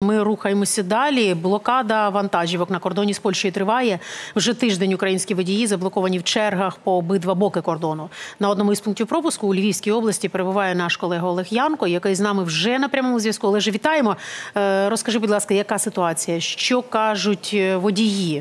Ми рухаємося далі. Блокада вантажівок на кордоні з Польщею триває. Вже тиждень українські водії заблоковані в чергах по обидва боки кордону. На одному із пунктів пропуску у Львівській області перебуває наш колега Олег Янко, який з нами вже на прямому зв'язку. Олеже, вітаємо. Розкажи, будь ласка, яка ситуація? Що кажуть водії?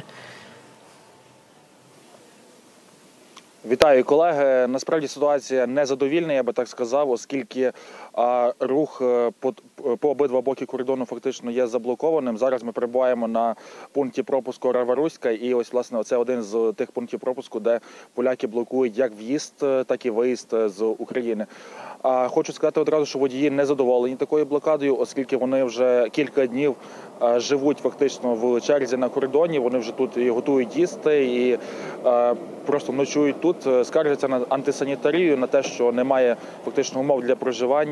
Вітаю, колеги. Насправді ситуація незадовільна, я би так сказав, оскільки рух по обидва боки кордону фактично є заблокованим. Зараз ми перебуваємо на пункті пропуску Рава-Руська, і ось, власне, це один з тих пунктів пропуску, де поляки блокують як в'їзд, так і виїзд з України. Хочу сказати одразу, що водії не задоволені такою блокадою, оскільки вони вже кілька днів живуть фактично в черзі на кордоні, вони вже тут і готують їсти, і просто ночують тут, скаржаться на антисанітарію, на те, що немає фактично умов для проживання.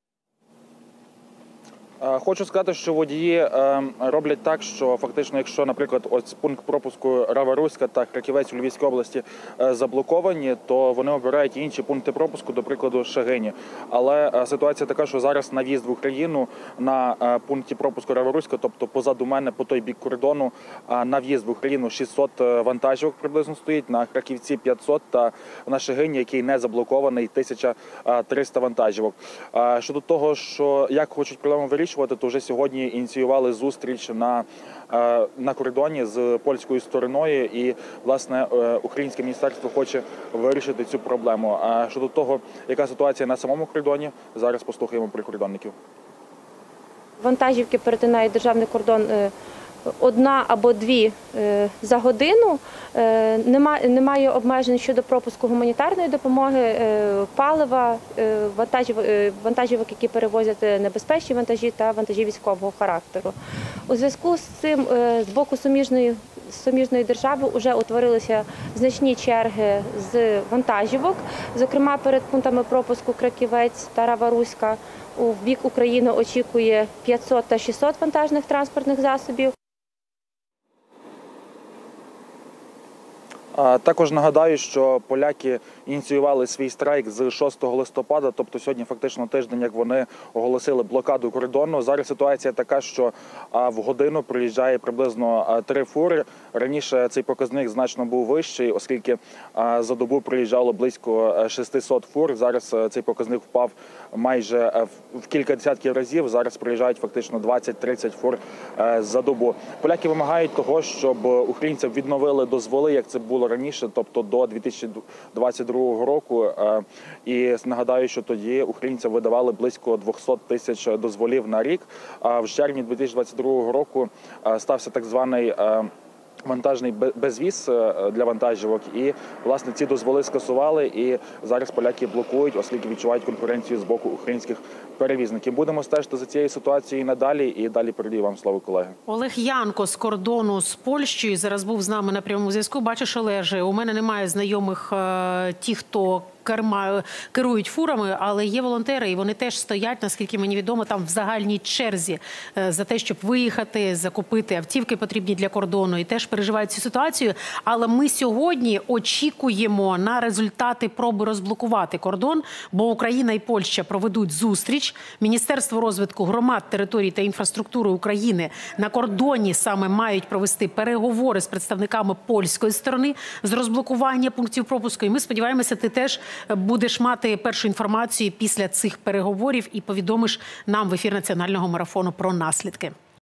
Хочу сказати, що водії роблять так, що фактично, якщо, наприклад, ось пункт пропуску Рава-Руська та Краківець у Львівській області заблоковані, то вони обирають інші пункти пропуску, до прикладу, Шегині. Але ситуація така, що зараз на в'їзд в Україну на пункті пропуску Рава-Руська, тобто позаду мене, по той бік кордону, на в'їзд в Україну 600 вантажівок приблизно стоїть, на Краківці 500 та на Шегині, який не заблокований, 1300 вантажівок. Щодо того, що як хочуть проблему вирішувати, то вже сьогодні ініціювали зустріч на кордоні з польською стороною, і, власне, українське міністерство хоче вирішити цю проблему. А щодо того, яка ситуація на самому кордоні, зараз послухаємо прикордонників. Вантажівки перетинають державний кордон одна або дві за годину. Немає обмежень щодо пропуску гуманітарної допомоги, палива, вантажівок, які перевозять небезпечні вантажі та вантажі військового характеру. У зв'язку з цим з боку суміжної держави вже утворилися значні черги з вантажівок. Зокрема, перед пунктами пропуску Краківець та Рава-Руська у бік України очікує 500 та 600 вантажних транспортних засобів. Також нагадаю, що поляки ініціювали свій страйк з 6 листопада, тобто сьогодні фактично тиждень, як вони оголосили блокаду кордону. Зараз ситуація така, що в годину приїжджає приблизно 3 фури. Раніше цей показник значно був вищий, оскільки за добу приїжджало близько 600 фур. Зараз цей показник впав майже в кілька десятків разів. Зараз приїжджають фактично 20-30 фур за добу. Поляки вимагають того, щоб українцям відновили дозволи, як це було раніше, тобто до 2022 року. І нагадаю, що тоді українцям видавали близько 200 тисяч дозволів на рік. А в червні 2022 року стався так званий вантажний безвіз для вантажівок, і, власне, ці дозволи скасували, і зараз поляки блокують, оскільки відчувають конкуренцію з боку українських перевізників. Будемо стежити за цією ситуацією надалі, і далі передаю вам слово, колеги. Олег Янко з кордону з Польщею зараз був з нами на прямому зв'язку. Бачиш, Олеже, у мене немає знайомих ті, хто керують фурами, але є волонтери, і вони теж стоять, наскільки мені відомо, там в загальній черзі за те, щоб виїхати, закупити автівки потрібні для кордону, і теж переживають цю ситуацію. Але ми сьогодні очікуємо на результати проби розблокувати кордон, бо Україна і Польща проведуть зустріч. Міністерство розвитку громад, територій та інфраструктури України на кордоні саме мають провести переговори з представниками польської сторони з розблокування пунктів пропуску. І ми сподіваємося, ти теж будеш мати першу інформацію після цих переговорів і повідомиш нам в ефір національного марафону про наслідки.